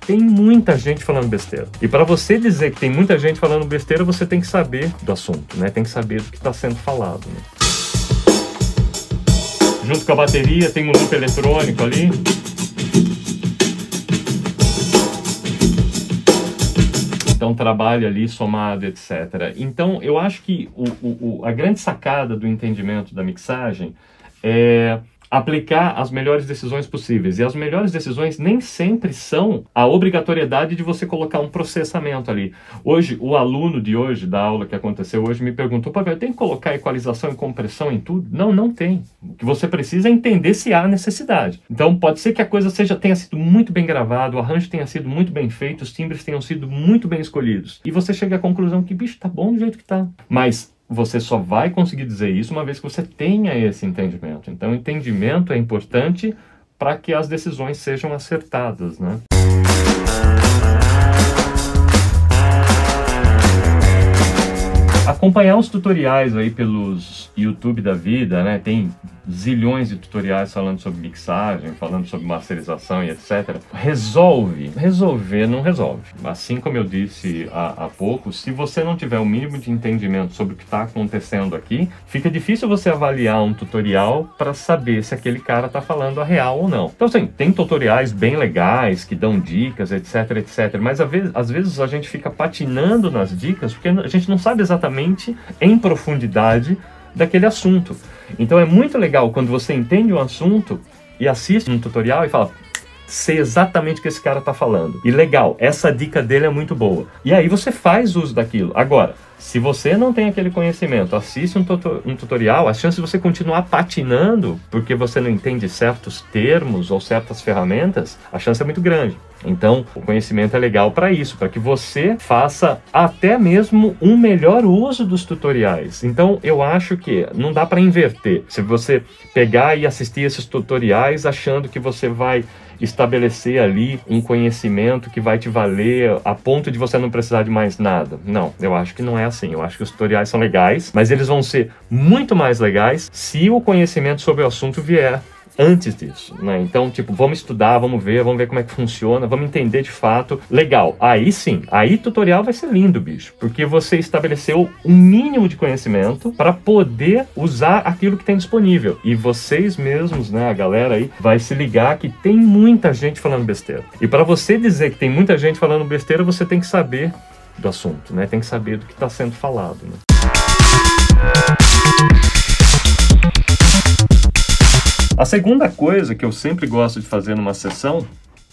tem muita gente falando besteira. E para você dizer que tem muita gente falando besteira, você tem que saber do assunto, né? Tem que saber do que está sendo falado, né? Junto com a bateria tem um loop eletrônico ali. Então trabalha ali somado, etc. Então eu acho que a grande sacada do entendimento da mixagem é aplicar as melhores decisões possíveis. E as melhores decisões nem sempre são a obrigatoriedade de você colocar um processamento ali. Hoje, o aluno de hoje, da aula que aconteceu hoje, me perguntou: Pavel, tem que colocar equalização e compressão em tudo? Não, não tem. O que você precisa é entender se há necessidade. Então, pode ser que a coisa tenha sido muito bem gravada, o arranjo tenha sido muito bem feito, os timbres tenham sido muito bem escolhidos. E você chega à conclusão que, bicho, tá bom do jeito que tá. Mas você só vai conseguir dizer isso uma vez que você tenha esse entendimento. Então, o entendimento é importante para que as decisões sejam acertadas, né? Acompanhar os tutoriais aí pelos YouTube da vida, né? Tem zilhões de tutoriais falando sobre mixagem, falando sobre masterização e etc. Resolver não resolve. Assim como eu disse há pouco, se você não tiver o mínimo de entendimento sobre o que está acontecendo aqui, fica difícil você avaliar um tutorial para saber se aquele cara está falando a real ou não. Então, assim, tem tutoriais bem legais que dão dicas, etc, etc. Mas às vezes a gente fica patinando nas dicas porque a gente não sabe exatamente em profundidade daquele assunto. Então é muito legal quando você entende um assunto e assiste um tutorial e fala: sei exatamente o que esse cara está falando. E legal, essa dica dele é muito boa. E aí você faz uso daquilo. Agora, se você não tem aquele conhecimento, assiste um tutorial, a chance de você continuar patinando porque você não entende certos termos ou certas ferramentas, a chance é muito grande. Então, o conhecimento é legal para isso, para que você faça até mesmo um melhor uso dos tutoriais. Então, eu acho que não dá para inverter. Se você pegar e assistir esses tutoriais achando que você vai estabelecer ali um conhecimento que vai te valer a ponto de você não precisar de mais nada. Não, eu acho que não é assim. Eu acho que os tutoriais são legais, mas eles vão ser muito mais legais se o conhecimento sobre o assunto vier antes disso, né? Então, tipo, vamos estudar, vamos ver como é que funciona, vamos entender de fato. Legal, aí sim, aí tutorial vai ser lindo, bicho, porque você estabeleceu um mínimo de conhecimento para poder usar aquilo que tem disponível. E vocês mesmos, né, a galera aí, vai se ligar que tem muita gente falando besteira. E para você dizer que tem muita gente falando besteira, você tem que saber do assunto, né? Tem que saber do que está sendo falado, né? A segunda coisa que eu sempre gosto de fazer numa sessão,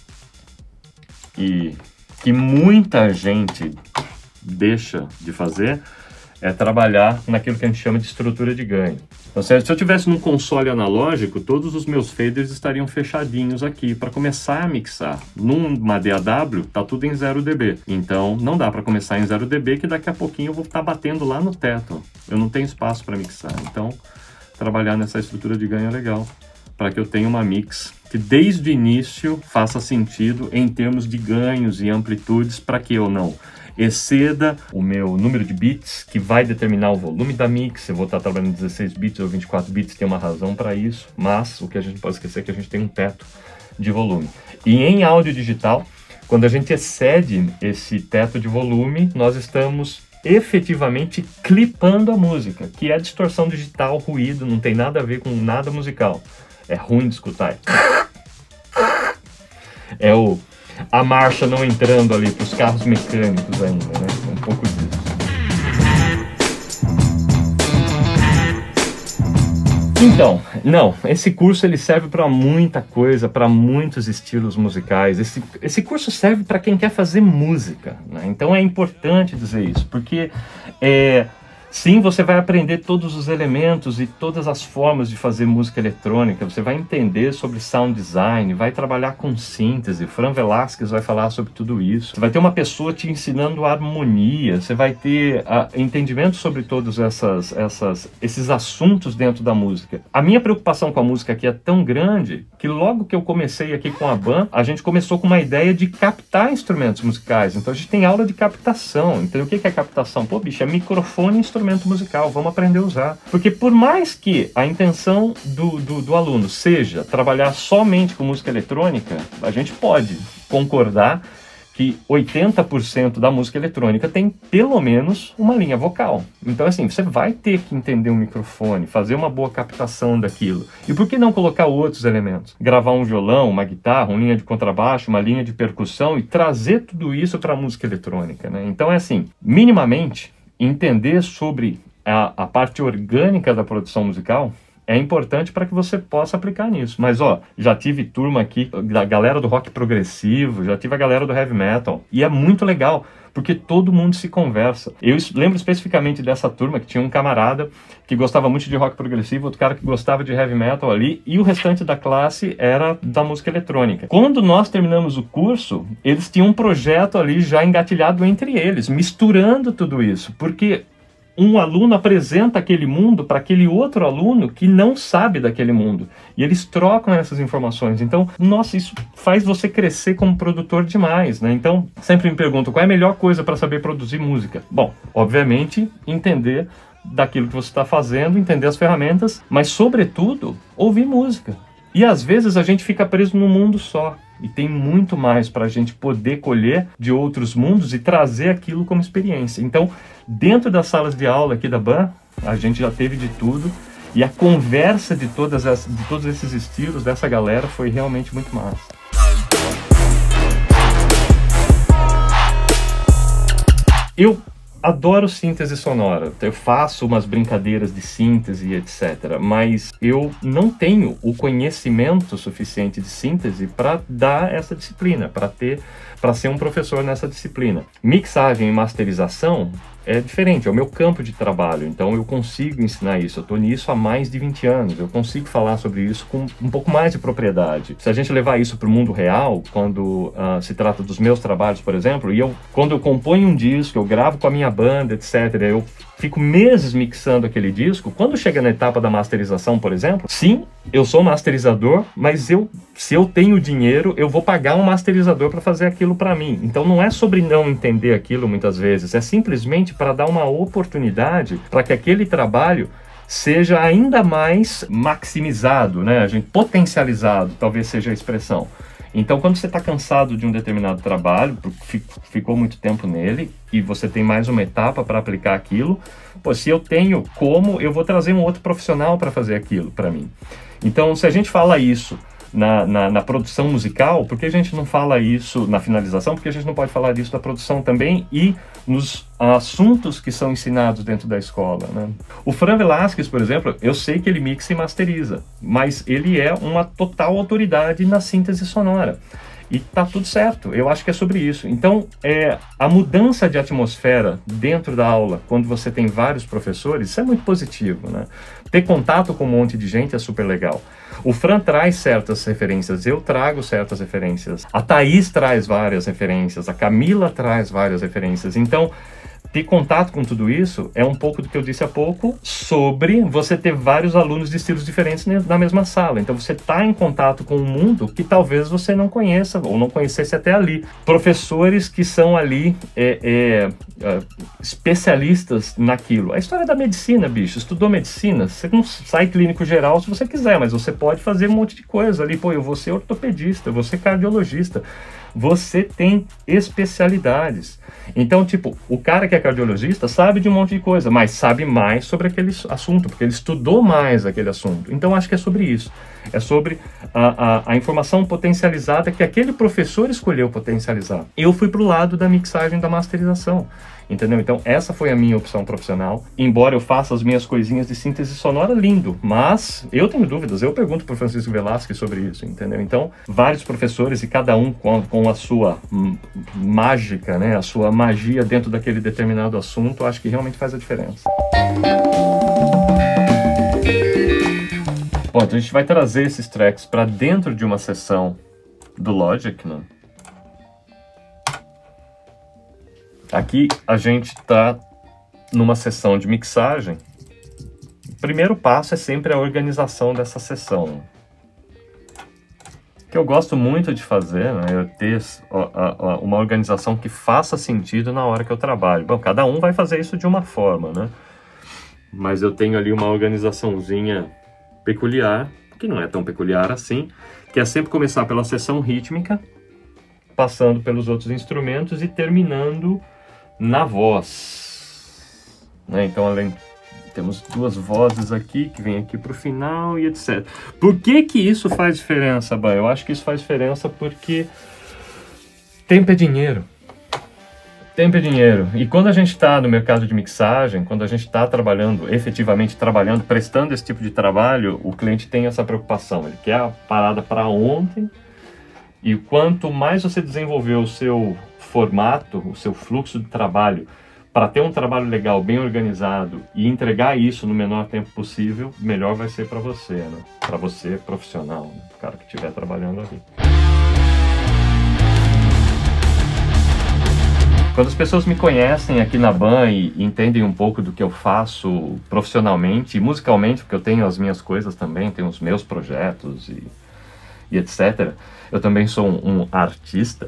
e que muita gente deixa de fazer, é trabalhar naquilo que a gente chama de estrutura de ganho. Então, se eu tivesse num console analógico, todos os meus faders estariam fechadinhos aqui para começar a mixar. Numa DAW, tá tudo em 0 dB. Então, não dá para começar em 0 dB, que daqui a pouquinho eu vou estar batendo lá no teto. Eu não tenho espaço para mixar. Então, trabalhar nessa estrutura de ganho é legal, para que eu tenha uma mix que desde o início faça sentido em termos de ganhos e amplitudes, para que eu não exceda o meu número de bits, que vai determinar o volume da mix. Eu vou estar trabalhando 16 bits ou 24 bits, tem uma razão para isso, mas o que a gente pode esquecer é que a gente tem um teto de volume. E em áudio digital, quando a gente excede esse teto de volume, nós estamos efetivamente clipando a música, que é distorção digital, ruído, não tem nada a ver com nada musical. É ruim de escutar. É a marcha não entrando ali para os carros mecânicos ainda, né? Um pouco disso. Então, não, esse curso ele serve para muita coisa, para muitos estilos musicais. Esse curso serve para quem quer fazer música, né? Então é importante dizer isso, porque sim, você vai aprender todos os elementos e todas as formas de fazer música eletrônica, você vai entender sobre sound design, vai trabalhar com síntese, Fran Velasquez vai falar sobre tudo isso, você vai ter uma pessoa te ensinando harmonia, você vai ter entendimento sobre todos esses assuntos dentro da música. A minha preocupação com a música aqui é tão grande que logo que eu comecei aqui com a BAM, a gente começou com uma ideia de captar instrumentos musicais, então a gente tem aula de captação. Então o que é captação? Pô, bicho, é microfone e instrumento musical, vamos aprender a usar. Porque por mais que a intenção do aluno seja trabalhar somente com música eletrônica, a gente pode concordar que 80% da música eletrônica tem pelo menos uma linha vocal. Então, assim, você vai ter que entender um microfone, fazer uma boa captação daquilo. E por que não colocar outros elementos? Gravar um violão, uma guitarra, uma linha de contrabaixo, uma linha de percussão e trazer tudo isso para a música eletrônica, né? Então, é assim, minimamente, entender sobre a parte orgânica da produção musical é importante para que você possa aplicar nisso. Mas, ó, já tive turma aqui da galera do rock progressivo, já tive a galera do heavy metal. E é muito legal, porque todo mundo se conversa. Eu lembro especificamente dessa turma que tinha um camarada que gostava muito de rock progressivo, outro cara que gostava de heavy metal ali, e o restante da classe era da música eletrônica. Quando nós terminamos o curso, eles tinham um projeto ali já engatilhado entre eles, misturando tudo isso, porque um aluno apresenta aquele mundo para aquele outro aluno que não sabe daquele mundo. E eles trocam essas informações. Então, nossa, isso faz você crescer como produtor demais, né? Então, sempre me pergunto, qual é a melhor coisa para saber produzir música? Bom, obviamente, entender daquilo que você está fazendo, entender as ferramentas, mas, sobretudo, ouvir música. E, às vezes, a gente fica preso num mundo só. E tem muito mais para a gente poder colher de outros mundos e trazer aquilo como experiência. Então, dentro das salas de aula aqui da BAN, a gente já teve de tudo. E a conversa de todos esses estilos dessa galera foi realmente muito massa. Eu adoro síntese sonora, eu faço umas brincadeiras de síntese, etc. Mas eu não tenho o conhecimento suficiente de síntese para dar essa disciplina, para ser um professor nessa disciplina. Mixagem e masterização é diferente, é o meu campo de trabalho, então eu consigo ensinar isso, eu estou nisso há mais de 20 anos, eu consigo falar sobre isso com um pouco mais de propriedade. Se a gente levar isso para o mundo real, quando se trata dos meus trabalhos, por exemplo, quando eu componho um disco, eu gravo com a minha banda, etc., eu fico meses mixando aquele disco, quando chega na etapa da masterização, por exemplo, sim, eu sou masterizador, mas se eu tenho dinheiro, eu vou pagar um masterizador para fazer aquilo para mim. Então não é sobre não entender aquilo muitas vezes, é simplesmente para dar uma oportunidade para que aquele trabalho seja ainda mais maximizado, né? A gente potencializado, talvez seja a expressão. Então, quando você está cansado de um determinado trabalho, ficou muito tempo nele, e você tem mais uma etapa para aplicar aquilo, pô, se eu tenho como, eu vou trazer um outro profissional para fazer aquilo para mim. Então, se a gente fala isso na produção musical, por que a gente não fala isso na finalização? Porque a gente não pode falar disso na produção também e nos assuntos que são ensinados dentro da escola, né? O Fran Velasquez, por exemplo, eu sei que ele mixa e masteriza, mas ele é uma total autoridade na síntese sonora. E tá tudo certo, eu acho que é sobre isso. Então, a mudança de atmosfera dentro da aula, quando você tem vários professores, isso é muito positivo, né? Ter contato com um monte de gente é super legal. O Fran traz certas referências, eu trago certas referências, a Thaís traz várias referências, a Camila traz várias referências. Então, ter contato com tudo isso é um pouco do que eu disse há pouco sobre você ter vários alunos de estilos diferentes na mesma sala. Então você está em contato com um mundo que talvez você não conheça ou não conhecesse até ali. Professores que são ali especialistas naquilo. A história da medicina, bicho. Estudou medicina, você não sai clínico geral se você quiser, mas você pode fazer um monte de coisa ali. Pô, eu vou ser ortopedista, eu vou ser cardiologista. Você tem especialidades. Então, tipo, o cara que é cardiologista sabe de um monte de coisa, mas sabe mais sobre aquele assunto, porque ele estudou mais aquele assunto. Então, acho que é sobre isso. É sobre a informação potencializada que aquele professor escolheu potencializar. Eu fui pro lado da mixagem e da masterização. Entendeu? Então, essa foi a minha opção profissional. Embora eu faça as minhas coisinhas de síntese sonora, lindo. Mas eu tenho dúvidas. Eu pergunto para o Francisco Velasquez sobre isso, entendeu? Então, vários professores e cada um com a sua mágica, né? A sua magia dentro daquele determinado assunto, acho que realmente faz a diferença. Bom, então a gente vai trazer esses tracks para dentro de uma sessão do Logic, né? Aqui a gente está numa sessão de mixagem. O primeiro passo é sempre a organização dessa sessão. O que eu gosto muito de fazer, né, é ter uma organização que faça sentido na hora que eu trabalho. Bom, cada um vai fazer isso de uma forma, né? Mas eu tenho ali uma organizaçãozinha peculiar, que não é tão peculiar assim, que é sempre começar pela sessão rítmica, passando pelos outros instrumentos e terminando na voz, né? Então, temos duas vozes aqui, que vem aqui para o final e etc. Por que que isso faz diferença, Bah? Eu acho que isso faz diferença porque tempo é dinheiro. Tempo é dinheiro. E quando a gente está no mercado de mixagem, quando a gente está trabalhando, efetivamente trabalhando, prestando esse tipo de trabalho, o cliente tem essa preocupação. Ele quer a parada para ontem. E quanto mais você desenvolver o seu formato, o seu fluxo de trabalho, para ter um trabalho legal, bem organizado e entregar isso no menor tempo possível, melhor vai ser para você, né? Para você, profissional, né? O cara que estiver trabalhando ali. Quando as pessoas me conhecem aqui na BAM e entendem um pouco do que eu faço profissionalmente e musicalmente, porque eu tenho as minhas coisas também, tenho os meus projetos e etc. Eu também sou um artista.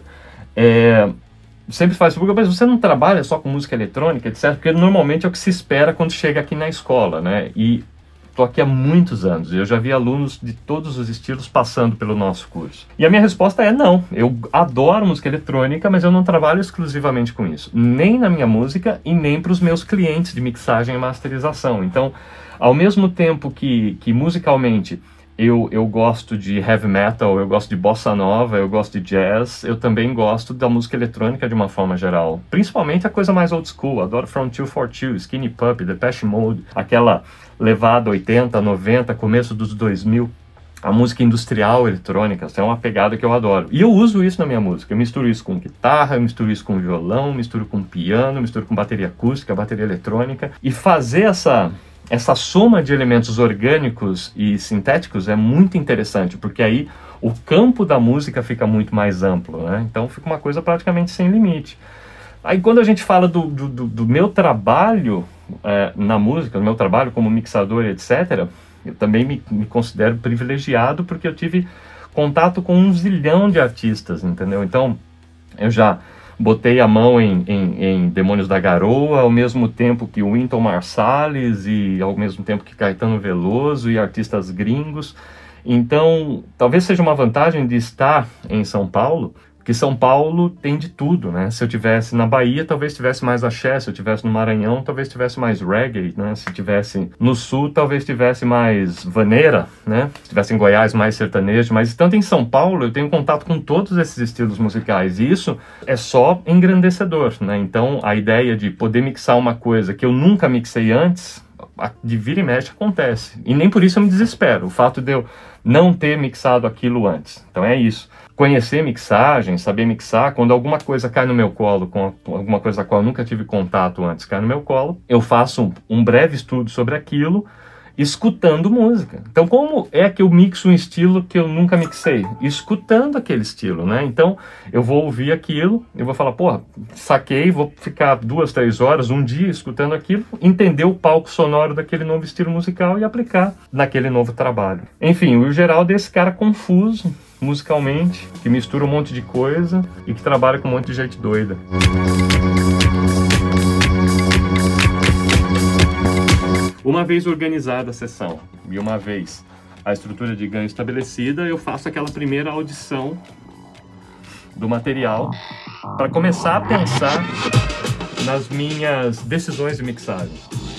Sempre faz pergunta, mas você não trabalha só com música eletrônica, etc? Porque normalmente é o que se espera quando chega aqui na escola, né? E estou aqui há muitos anos e eu já vi alunos de todos os estilos passando pelo nosso curso. E a minha resposta é não. Eu adoro música eletrônica, mas eu não trabalho exclusivamente com isso. Nem na minha música e nem para os meus clientes de mixagem e masterização. Então, ao mesmo tempo que musicalmente eu gosto de heavy metal, eu gosto de bossa nova, eu gosto de jazz, eu também gosto da música eletrônica de uma forma geral. Principalmente a coisa mais old school, adoro From 242, Skinny Puppy, Depeche Mode, aquela levada 80, 90, começo dos 2000. A música industrial eletrônica, essa é uma pegada que eu adoro. E eu uso isso na minha música, eu misturo isso com guitarra, eu misturo isso com violão, misturo com piano, misturo com bateria acústica, bateria eletrônica. E fazer essa soma de elementos orgânicos e sintéticos é muito interessante, porque aí o campo da música fica muito mais amplo, né? Então fica uma coisa praticamente sem limite. Aí quando a gente fala do meu trabalho na música, do meu trabalho como mixador, etc., eu também me considero privilegiado porque eu tive contato com 1 zilhão de artistas, entendeu? Então eu já botei a mão em Demônios da Garoa, ao mesmo tempo que Wynton Marsalis e ao mesmo tempo que Caetano Veloso e artistas gringos. Então, talvez seja uma vantagem de estar em São Paulo, porque São Paulo tem de tudo, né? Se eu tivesse na Bahia, talvez tivesse mais axé, se eu tivesse no Maranhão, talvez tivesse mais reggae, né? Se tivesse no Sul, talvez tivesse mais vaneira, né? Se tivesse em Goiás, mais sertanejo, mas tanto em São Paulo, eu tenho contato com todos esses estilos musicais, e isso é só engrandecedor, né? Então, a ideia de poder mixar uma coisa que eu nunca mixei antes, de vira e mexe acontece, e nem por isso eu me desespero, o fato de eu não ter mixado aquilo antes. Então é isso. Conhecer mixagem, saber mixar, quando alguma coisa cai no meu colo, com alguma coisa com a qual eu nunca tive contato antes cai no meu colo, eu faço um breve estudo sobre aquilo, escutando música. Então, como é que eu mixo um estilo que eu nunca mixei? Escutando aquele estilo, né? Então, eu vou ouvir aquilo, eu vou falar, porra, saquei, vou ficar 2, 3 horas, um dia escutando aquilo, entender o palco sonoro daquele novo estilo musical e aplicar naquele novo trabalho. Enfim, o Geraldo é esse cara confuso, musicalmente, que mistura um monte de coisa e que trabalha com um monte de gente doida. Uma vez organizada a sessão e uma vez a estrutura de ganho estabelecida, eu faço aquela primeira audição do material para começar a pensar nas minhas decisões de mixagem.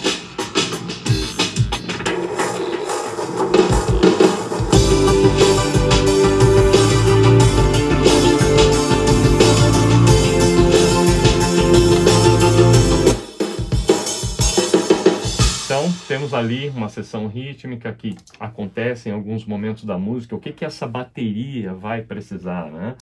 Temos ali uma seção rítmica que acontece em alguns momentos da música. O que essa bateria vai precisar, né?